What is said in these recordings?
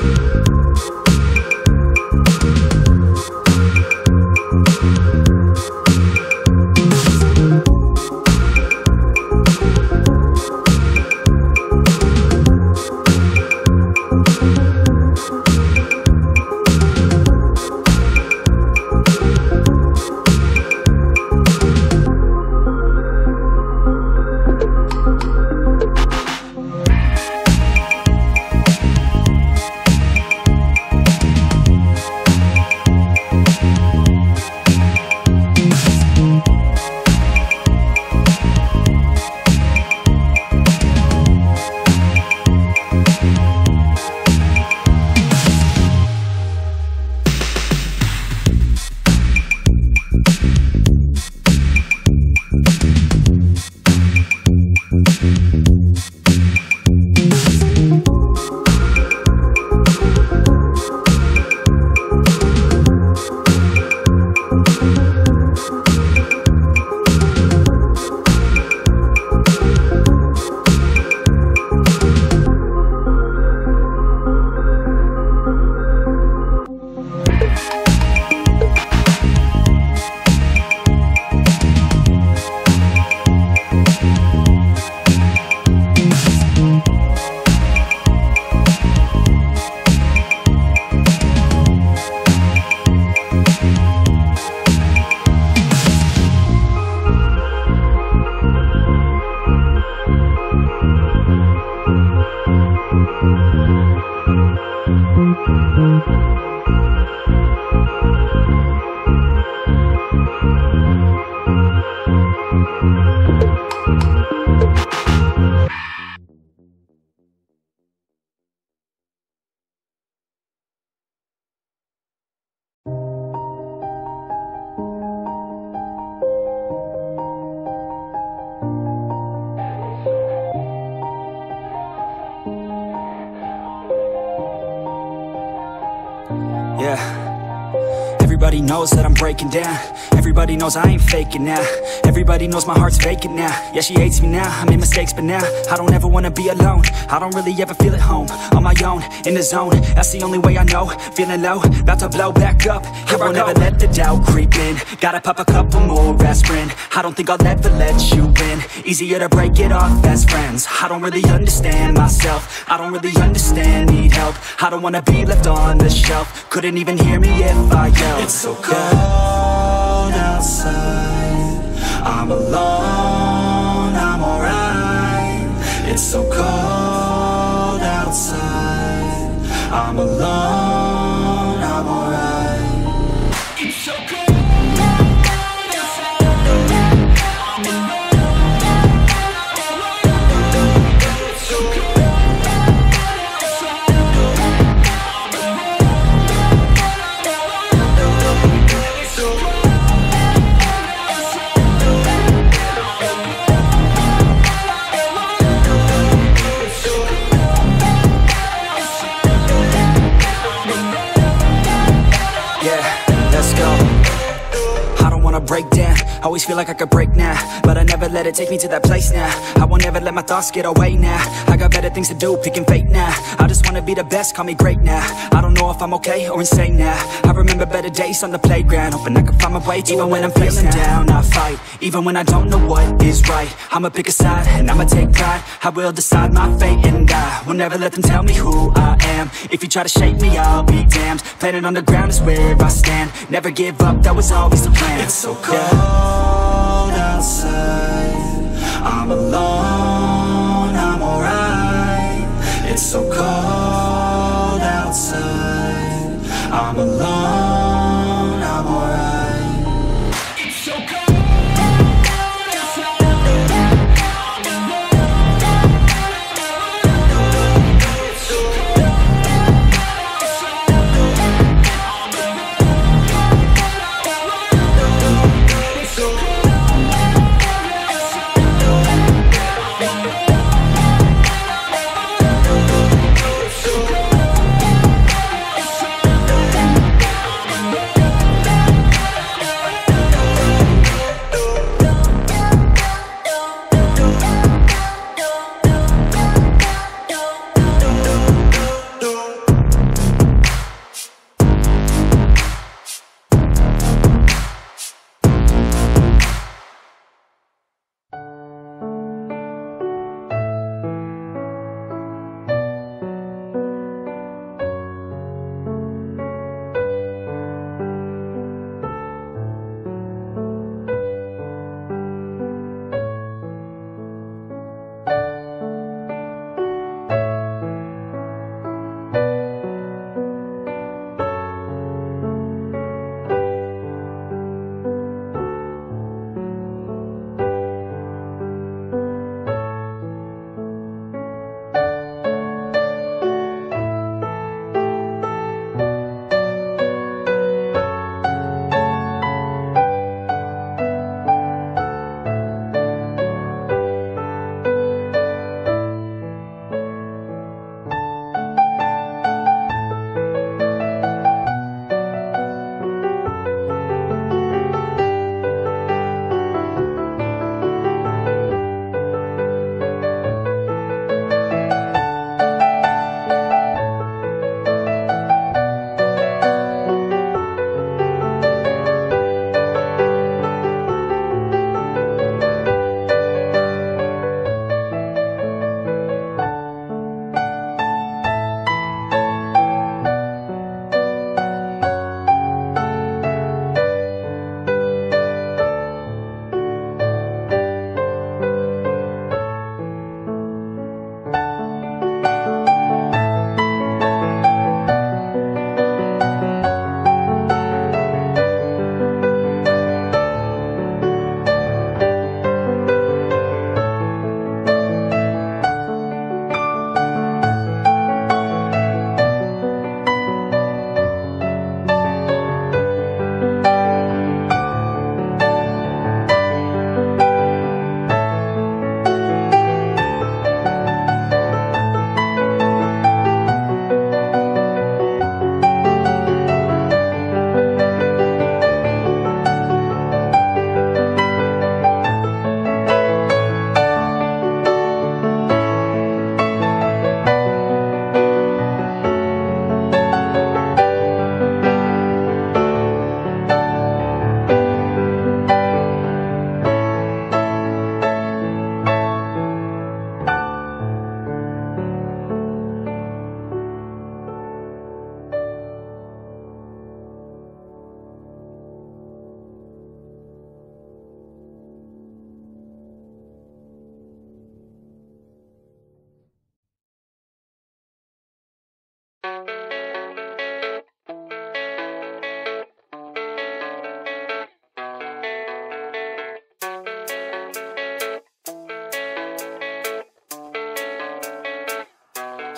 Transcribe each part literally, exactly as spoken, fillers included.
Yeah. Everybody knows that I'm breaking down. Everybody knows I ain't faking now. Everybody knows my heart's vacant now. Yeah, she hates me now, I made mistakes, but now I don't ever wanna be alone. I don't really ever feel at home. On my own, in the zone, that's the only way I know. Feeling low, about to blow back up. Here I won't ever let the doubt creep in. Gotta pop a couple more aspirin. I don't think I'll ever let you in. Easier to break it off best friends. I don't really understand myself. I don't really understand, need help. I don't wanna be left on the shelf. Couldn't even hear me if I yelled. It's so cold outside, I'm alone, I'm alright. It's so cold outside, I'm alone, I'm alright. It's so cold. Break down, always feel like I could break now, but I never let it take me to that place now. I won't ever let my thoughts get away now. I got better things to do, picking fate now. I just wanna be the best, call me great now. I don't know if I'm okay or insane now. I remember better days on the playground, hoping I can find my way to even when I'm feeling down, I fight. Even when I don't know what is right, I'ma pick a side and I'ma take pride. I will decide my fate and I will never let them tell me who I am. If you try to shake me, I'll be damned. Planet on the ground is where I stand. Never give up, that was always the plan. It's so cold outside, I'm alone, I'm alright. It's so cold outside, I'm alone, I'm alright. It's so cold.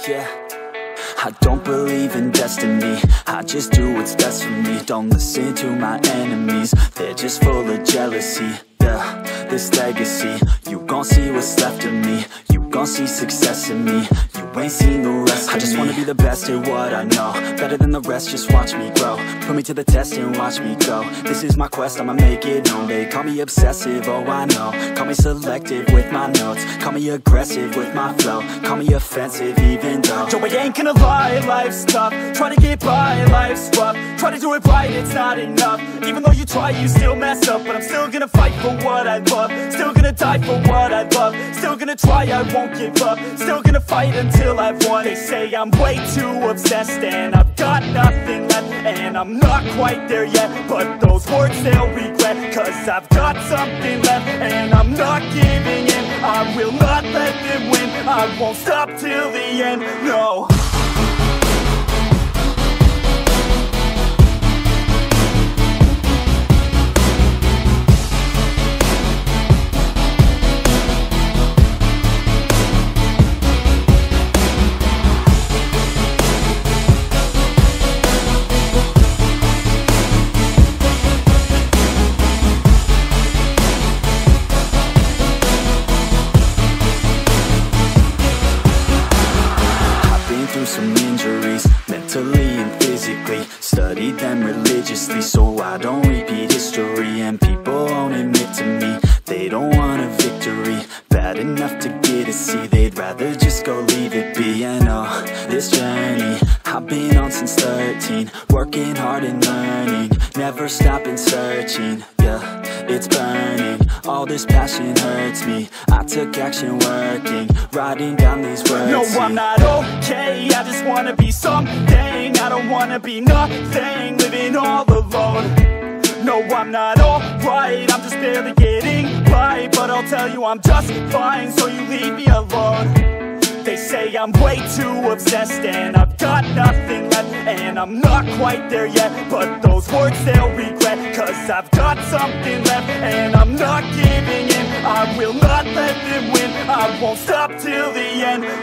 yeah. I don't believe in destiny, I just do what's best for me. Don't listen to my enemies, they're just full of jealousy. Yeah, this legacy, you gon' see what's left of me. You gon' see success in me, you ain't seen the rest of me. I just wanna be the best at what I know, better than the rest, just watch me grow. Put me to the test and watch me go. This is my quest, I'ma make it known. They call me obsessive, oh I know. Call me selective with my notes, call me aggressive with my flow. Call me offensive even though Joe, I ain't gonna lie, life's tough. Try to get by, life's rough. Try to do it right, it's not enough. Even though you try, you still mess up. But I'm still gonna fight for what I love, still gonna die for what I love. Still gonna try, I won't give up. Still gonna fight until I've won. They say I'm way too obsessed and I've got nothing left, and I'm not quite there yet, but those words they'll regret. Cause I've got something left and I'm not giving in. I will not let them win, I won't stop till the end, no. Some injuries, mentally and physically. Studied them religiously so I don't repeat history. And people won't admit to me they don't want a victory bad enough to get a C. They'd rather just go leave it be. I know this journey I've been on since thirteen, working hard and learning, never stopping searching. Yeah, it's burning, all this passion hurts me. I took action working, writing down these words. No, I'm not okay, I just wanna be something. I don't wanna be nothing, living all alone. No, I'm not alright, I'm just barely getting by. But I'll tell you I'm just fine, so you leave me alone. They say I'm way too obsessed and I've got nothing left, and I'm not quite there yet, but those words they'll regret. Cause I've got something left and I'm not giving in. I will not let them win, I won't stop till the end,